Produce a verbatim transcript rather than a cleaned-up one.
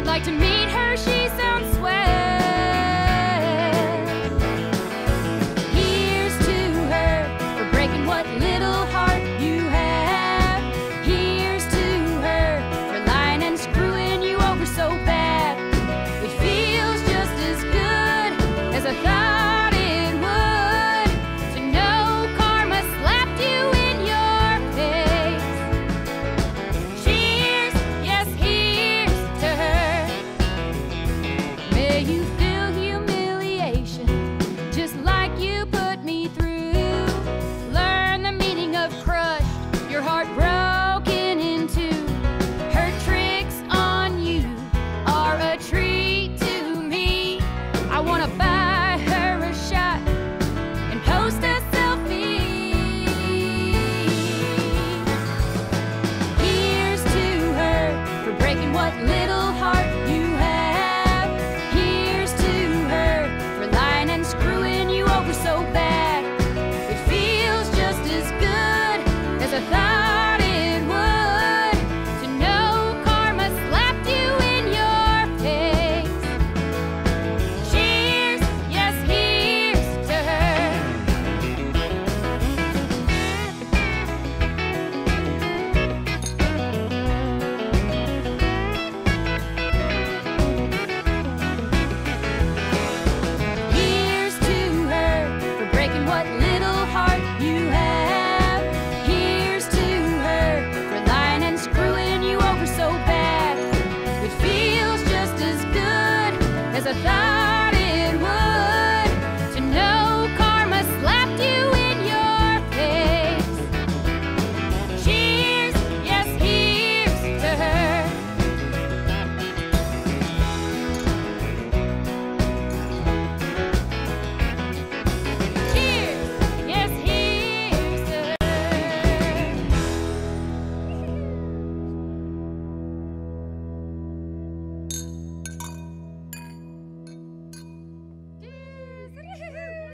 like to meet her, she sounds swell. Here's to her for breaking what little heart you have. Here's to her for lying and screwing you over so bad. It feels just as good as I thought it would to know karma slapped you in your face. Cheers, yes, here's to her. May you feel humiliation just like you put me through. Learn the meaning of crushed, your heart broken in two. Her tricks on you are a treat to me. I wanna buy her a shot and post a selfie. Here's to her for breaking what little